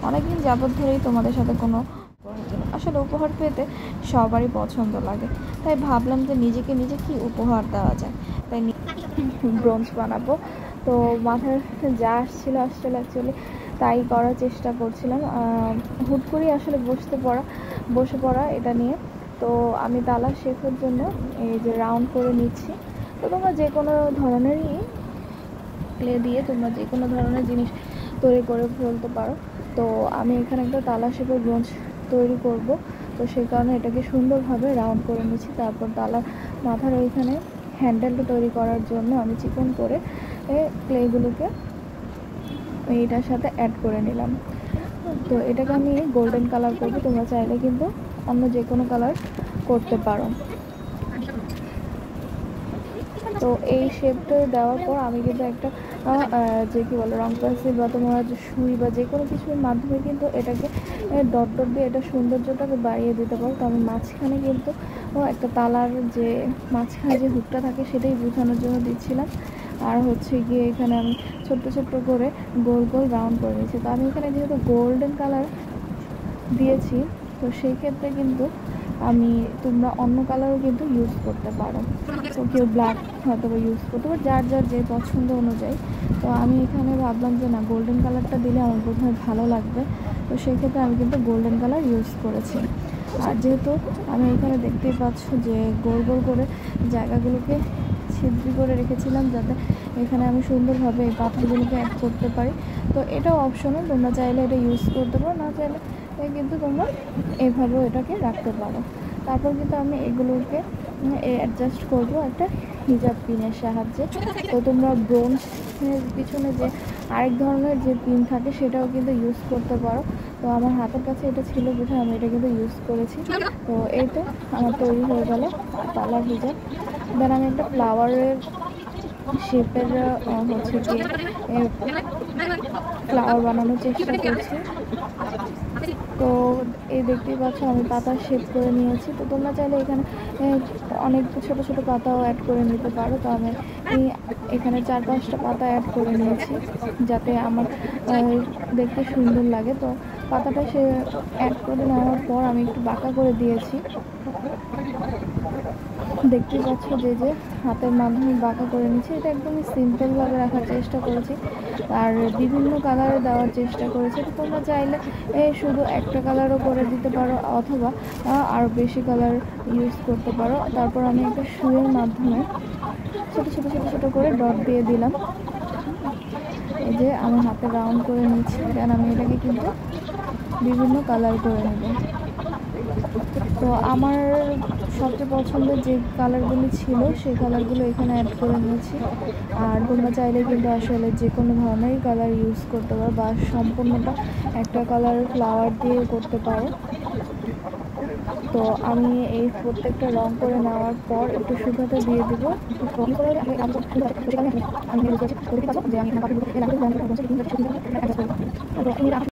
অনেকদিন যাবৎ ধরেই তোমাদের সাথে কোনো আসলে উপহার পেতে সবারই পছন্দ লাগে, তাই ভাবলাম যে নিজেকে নিজে কি উপহার দেওয়া যায়, তাই ব্রোঞ্জ বানাবো। তো মাথায় যা আসছিল অ্যাকচুয়ালি তাই করার চেষ্টা করছিলাম। হুট করেই আসলে বসে পড়া এটা নিয়ে। তো আমি তালা শেপের জন্য এই যে রাউন্ড করে নিচ্ছি। তো তোমরা যে কোনো ধরনেরই ক্লে দিয়ে তোমরা যে কোনো ধরনের জিনিস তৈরি করে ফেলতে পারো। তো আমি এখানে একটা তালা শেপের ব্রোঞ্জ তৈরি করব, তো সেই কারণে এটাকে সুন্দরভাবে রাউন্ড করে নিচ্ছি। তারপর তালার মাথার ওইখানে হ্যান্ডেলটা তৈরি করার জন্য আমি চিকন করে ক্লেগুলোকে এইটার সাথে অ্যাড করে নিলাম। তো এটাকে আমি গোল্ডেন কালার করবো, তোমরা চাইলে কিন্তু অন্য যে কোনো কালার করতে পারো। তো এই শেপটা দেওয়ার পর আমি কিন্তু একটা যে কী বলে রং পেন্সিল বা তোমরা সুই বা যে কোনো কিছুর মাধ্যমে কিন্তু এটাকে ডট ডট দিয়ে এটা সৌন্দর্যটাকে বাড়িয়ে দিতে পারো। তো আমি মাঝখানে কিন্তু একটা তালার যে মাঝখানে যে হুকটা থাকে সেটাই বোঝানোর জন্য দিচ্ছিলাম। আর হচ্ছে গিয়ে এখানে আমি ছোট্ট ছোট্ট করে গোল গোল রাউন্ড করে নিয়েছি। তো আমি এখানে যেহেতু গোল্ডেন কালার দিয়েছি, তো সেই ক্ষেত্রে কিন্তু তোমরা অন্য কালারও কিন্তু ইউজ করতে পারো। তো কেউ ব্ল্যাক হয়তো ইউজ করতে পারো, যার যার যে পছন্দ অনুযায়ী। তো আমি এখানে ভাবলাম যে না, গোল্ডেন কালারটা দিলে আমার বোধহয় ভালো লাগবে। তো সেক্ষেত্রে আমি কিন্তু গোল্ডেন কালার ইউজ করেছি। আর যেহেতু আমি এখানে দেখতেই পাচ্ছ যে গোল গোল করে জায়গাগুলোকে ছিদ্র করে রেখেছিলাম, যাতে এখানে আমি সুন্দরভাবে এই পাতাগুলোকে অ্যাড করতে পারি। তো এটাও অপশনাল, তোমরা চাইলে এটা ইউজ করতে পারো, না চাইলে কিন্তু তোমরা এভাবেও এটাকে রাখতে পারো। তারপর কিন্তু আমি এগুলোকে অ্যাডজাস্ট করবো একটা হিজাব পিনের সাহায্যে। তো তোমরা ব্রোঞ্জের পিছনে যে আরেক ধরনের যে পিন থাকে সেটাও কিন্তু ইউজ করতে পারো। তো আমার হাতের কাছে এটা ছিল বুঝে আমি এটা কিন্তু ইউজ করেছি। তো এই তো আমার তৈরি হয়ে গেল তালার হিজাব। দেন আমি একটা ফ্লাওয়ারের শেপের হচ্ছে গিয়ে ফ্লাওয়ার বানানোর চেষ্টা করছি। তো এই দেখতেই পাচ্ছ আমি পাতা শেপ করে নিয়েছি। তো তোমরা চাইলে এখানে অনেক ছোট ছোট পাতাও অ্যাড করে নিতে পারো। তো আমি এখানে 4-5টা পাতা অ্যাড করে নিয়েছি যাতে আমার দেখতে সুন্দর লাগে। তো পাতাটা সে অ্যাড করে নেওয়ার পর আমি একটু বাঁকা করে দিয়েছি। দেখতেই পাচ্ছ যে হাতের মাধ্যমে বাঁকা করে নিচ্ছি। এটা একদমই সিম্পলভাবে রাখার চেষ্টা করেছি, আর বিভিন্ন কালারে দেওয়ার চেষ্টা করেছি। তোমরা চাইলে শুধু একটা কালারও করে দিতে পারো, অথবা আরও বেশি কালার ইউজ করতে পারো। তারপর আমি একটা সুইয়ের মাধ্যমে ছোটো ছোটো ছোটো ছোটো করে ডট দিয়ে দিলাম। এই যে আমি হাতে রাউন্ড করে নিচ্ছি, দেন আমি এটাকে কিন্তু বিভিন্ন কালার করে নেব। তো আমার সবচেয়ে পছন্দের যে কালারগুলি ছিল সেই কালারগুলো এখানে অ্যাড করে নিয়েছি। আর তোমরা চাইলে কিন্তু আসলে যে কোনো ধরনেরই কালার ইউজ করতে পারো, বা সম্পূর্ণটা একটা কালার ফ্লাওয়ার দিয়ে করতে পারো। তো আমি এই প্রত্যেকটা রং করে নেওয়ার পর একটু শুকাতে দিয়ে দেবো।